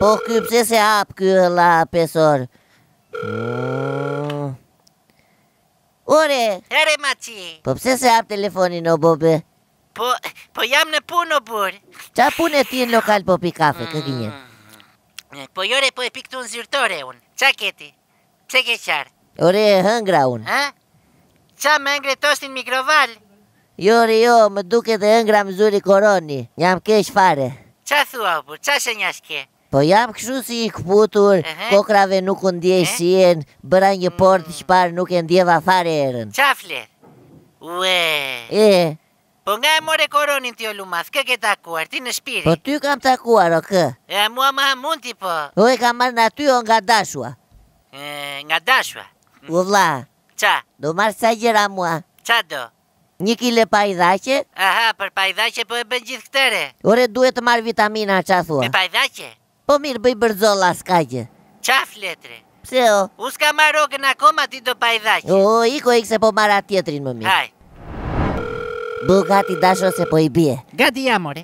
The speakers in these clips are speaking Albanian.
Po ky pse se hap ky la pesor? Ore! Ere Maci. Po pse se hap telefonin o bobe? Po jam në punë o burr. Qa punë ti në lokal po pi kafe, kë gjenje? Po jore po e pi këtu në zyrtore unë. Qa keti? Pse ke qartë? Ore, hëngra unë. Ha? Qa me ngre tostin mikroval? Jore jo, më duke dhe hëngra më zuri koroni. Jam kesh fare. Qa thua o burr? Qa shenjash ke? Po jam kështu si i këputur, kokrave nuk u ndjej shien, bëra një portë shpar nuk e ndjeva fare erën. Qa flet? Ue. Po nga e more koronin ti o lumas, kë ke takuar, ti në shpirit? Po ty kam takuar o kë? E mua më hamund ti po. O e kam marrë në aty o nga dashua. Nga dashua? U vla, Qa? do marrë sa gjera mua. Qa do? 1 kile pajdhaqe? Aha, për pajdhaqe po e bën gjithë këtëre. Ore duhet të marrë vitamina qa thua. Me pajdhaqe? Po mirë bëj bërzolla s'kaqe. Qa fletre? Pse o? U s'ka marrë rogën akoma ti do pajdhaqe. O, iko ik se po marrë atë tjetrin më mirë. Haj. Bu gati dasho se po i bie. Gati jam, ore.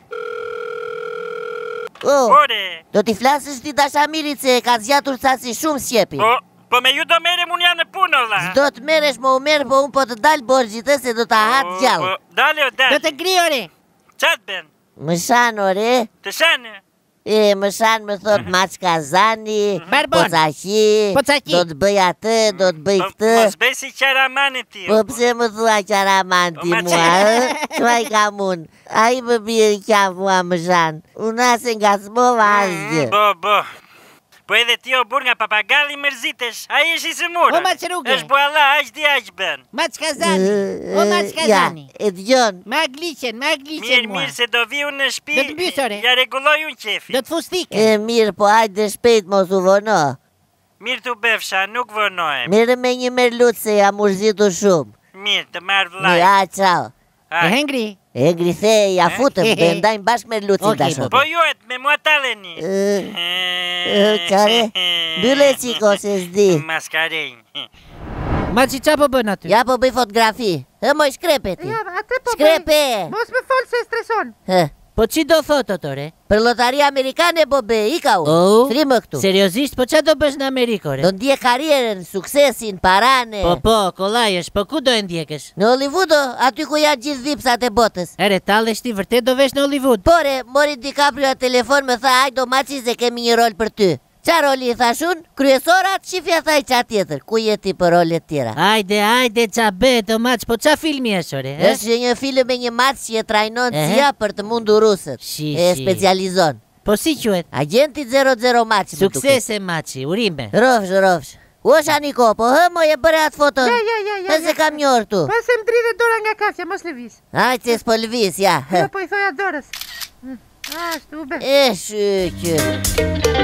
O, Ore, do t'i flasësh ti dashamirit se ka zgjatur sa si shumë sjepi. po me ju do merem unë jam në punë, olla. Do të meresh më u merë, po unë po të dalë borgjit se do t'a hatë gjallë. Dale o dale. Do të ngri, ore. Qa të ben? Më shanë, ore. Të shanë? Më shanë më thot Maçka Zani, Barbon. Pocaqi. do të bëj atë, do të bëj këtë. Mos bëj si qaramani ti. Po pse më thua qaraman ti mua, Qëma i kam unë? A i më bje i kja mua më shanë. Unë asë nga smova asgjë. Bo. Po edhe ti o burr nga papagalli mërzitesh, a i është i sëmurë. O Maçruge. është bualla, aq di aq ben. Maçka Zani. O Maçka Ja, Zani. e t'gjon. Me agliqen mua. Mirë se do vi unë në shtëpi. Do të mbys, ore. Ja rregulloj unë qefin. Do të fustike. Mirë, po hajde shpejt mos u vono. Mirë të befsha, nuk vonohem. Mirë me një merlut se jam urzitu shumë. Mirë, të marrë vllaj. Mirë, a, qao. E hengri. E grithe, ja futëm, dhe ndajmë bashkë merlutin dashot. Po juet, me mua taleni. Qare, bylle qiko se s'di. Maskarejnë. Maçi qa po bën aty? Ja po bëj fotografi. Moj shkrepe ti. Ja, atë po Shkrepe. Mos më fol se streson. Po qi do thotë, ore? Për lotaria amerikane po bëj, i ka unë. Oh, Thrimë këtu. seriozisht, po qa do bësh në Amerikë, ore? Do ndje karierën, suksesin, parane. Po, kollajësh, po ku do e ndjekësh? Në Hollywood, aty ku janë gjithë dhipsat e botës. Ere, tallesh ti vërtet do vesh në Hollywood? Pore, mori DiCaprio telefon më tha, ajdo Maçi se kemi një rol për ty. Qa roli i thashun? Kryesorat, shifja thaj qa tjetër. Ku jeti për rolet tjera? Ajde, qa bet, o Maç, po qa filmi është, ore? Është një film me një Maç që e trajnon cia për të mundur rusët. E specializon. Po si quhet? Agenti 00 Maçi. Suksese, Maçi, urime. Rofsh. O Shaniko, po mo e bëre atë foto. Ja. Se kam një orë tu. Po se më dridhe dora nga kafja, mos lëviz. Hajtë s'po lëviz, ja. Po i thoja dorës. Ashtu, ube. E shqyqë.